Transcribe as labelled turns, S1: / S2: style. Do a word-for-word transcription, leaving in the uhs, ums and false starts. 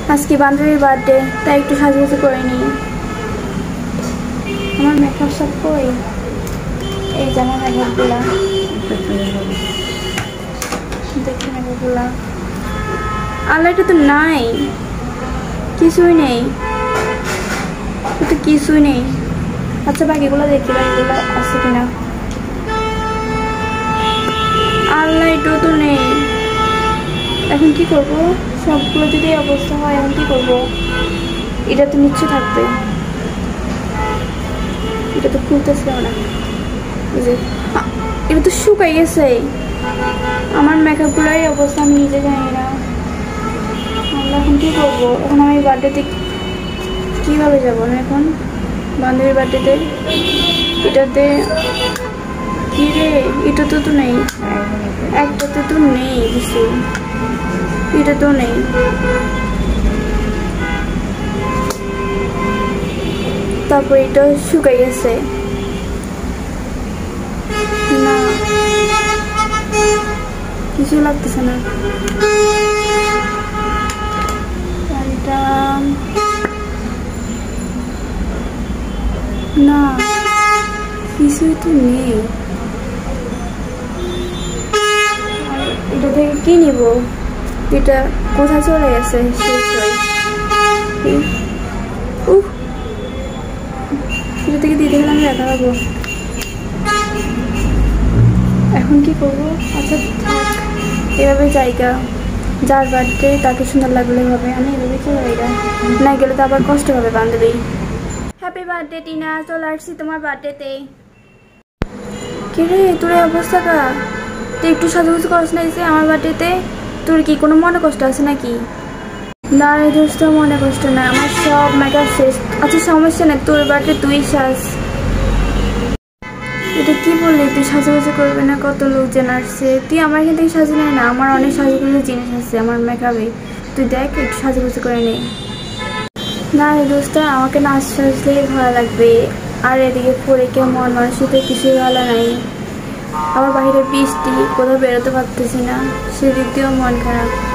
S1: আজকে বান্ধবীর বার্থডে, তাই একটু সাজুগুজু করে নিই। আমার মেকআপ সব কই? এই যে আমার মেকআপগুলা, দেখি মেকআপগুলা। আল্লাহ, এটা তো নাই, কিছুই নেই, এটা কিছুই নেই। আচ্ছা বাকিগুলো দেখি, বাকিগুলো আছে কিনা। আল্লাহ, এটাও তো নেই। এখন কি করব? সবগুলো যদি এই অবস্থা হয় এখন কি করব? এটা তো নিশ্চয় থাকবে, এটা তো খুলতেছে না। এটা তো শুকাই গেছে। আমার মেকআপগুলোর এই অবস্থা, আমি নিজে জানি না। আমরা এখন কি করবো? এখন আমি বার্থডেতে কীভাবে যাবো না? এখন বান্ধবীর বার্থডেতে এটাতে কি রে? এটা তো তো নেই, একটাতে তো নেই কিছু, এটা তো নেই। তারপর এটা শুকাই গেছে না, কিছু লাগতেছে না। এটা না, কিছুই তো নেই। এটা থেকে কি নিব? এটা কোথায় চলে গেছে? শেষ হয়। উহ, এটা থেকে দিতে গেলে আমি দেখা পাবো। এখন কি করবো? আচ্ছা থাক, এভাবে জায়গা, যার বার্থডে তাকে সুন্দর লাগলে হবে। আমি এভাবে চলে জায়গা, না গেলে তো আবার কষ্ট হবে বান্ধবী। হ্যাপি বার্থডে টিনা, চলে আসছি তোমার বার্থডেতে। কে রে, তোর এই অবস্থা কা? তুই একটু সাজুগুজু করিস না এসে আমার বার্থডেতে? তোর কি কোনো মনে কষ্ট আছে নাকি? না রে দোস্ত, মনে কষ্ট না, আমার সব মেকআপ শেষ। আচ্ছা সমস্যা নেই, তোর বার্থডে তুই সাজ। এটা কি বললি? তুই সাজুগুজু করবে না? কত লোকজন আসছে, তুই আমার এখান থেকে সাজু নেয় না। আমার অনেক সাজুগুজু জিনিস আছে আমার মেকআপে, তুই দেখ একটু সাজুগুজু করে নে। না রে দোস্ত, আমাকে না সাজলেই ভালো লাগবে। আর এদিকে পরে কেউ মন মানসিকতা কিছুই ভালো নাই। আবার বাইরে বৃষ্টি, কোথাও বেরোতে পারতেছি না, সেদিক দিয়েও মন খারাপ।